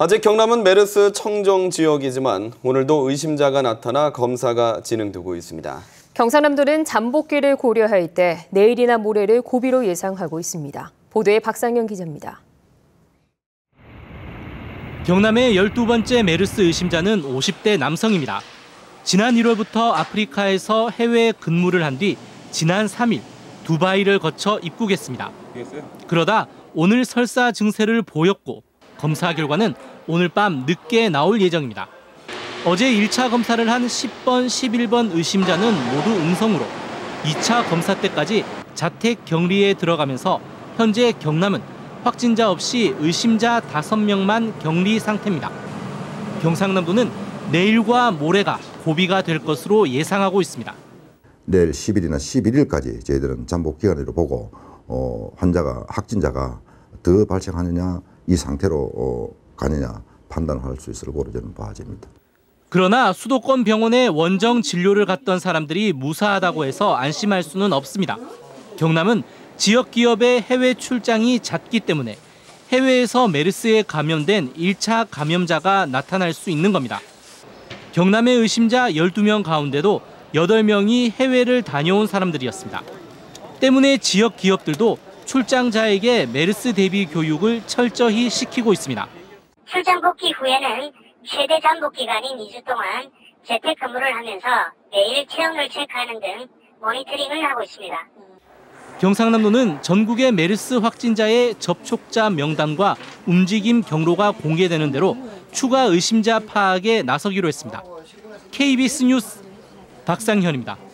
아직 경남은 메르스 청정 지역이지만 오늘도 의심자가 나타나 검사가 진행되고 있습니다. 경상남도는 잠복기를 고려할 때 내일이나 모레를 고비로 예상하고 있습니다. 보도에 박상현 기자입니다. 경남의 12번째 메르스 의심자는 50대 남성입니다. 지난 1월부터 아프리카에서 해외 근무를 한 뒤 지난 3일 두바이를 거쳐 입국했습니다. 그러다 오늘 설사 증세를 보였고 검사 결과는 오늘 밤 늦게 나올 예정입니다. 어제 1차 검사를 한 10번, 11번 의심자는 모두 음성으로 2차 검사 때까지 자택 격리에 들어가면서 현재 경남은 확진자 없이 의심자 5명만 격리 상태입니다. 경상남도는 내일과 모레가 고비가 될 것으로 예상하고 있습니다. 내일 10일이나 11일까지 저희들은 잠복 기간으로 보고 확진자가 더 발생하느냐 이 상태로 가느냐 판단할 수 있을 거로 저는 봐집니다. 그러나 수도권 병원에 원정 진료를 갔던 사람들이 무사하다고 해서 안심할 수는 없습니다. 경남은 지역 기업의 해외 출장이 잦기 때문에 해외에서 메르스에 감염된 1차 감염자가 나타날 수 있는 겁니다. 경남의 의심자 12명 가운데도 8명이 해외를 다녀온 사람들이었습니다. 때문에 지역 기업들도 출장자에게 메르스 대비 교육을 철저히 시키고 있습니다. 출장 복귀 후에는 최대 잠복 기간인 2주 동안 재택근무를 하면서 매일 체온을 체크하는 등 모니터링을 하고 있습니다. 경상남도는 전국의 메르스 확진자의 접촉자 명단과 움직임 경로가 공개되는 대로 추가 의심자 파악에 나서기로 했습니다. KBS 뉴스 박상현입니다.